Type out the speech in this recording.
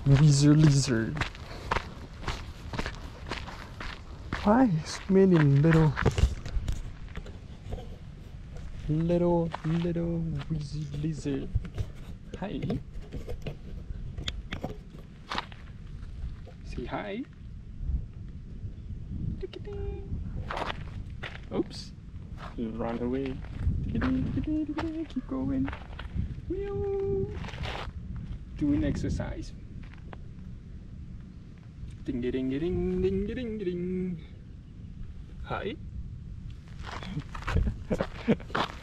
Wizard lizard. Hi, so many little wizard lizard. Hi. Say hi. Oops. Just run away. Keep going. Doing exercise. Ding ding ding ding ding ding. Hi.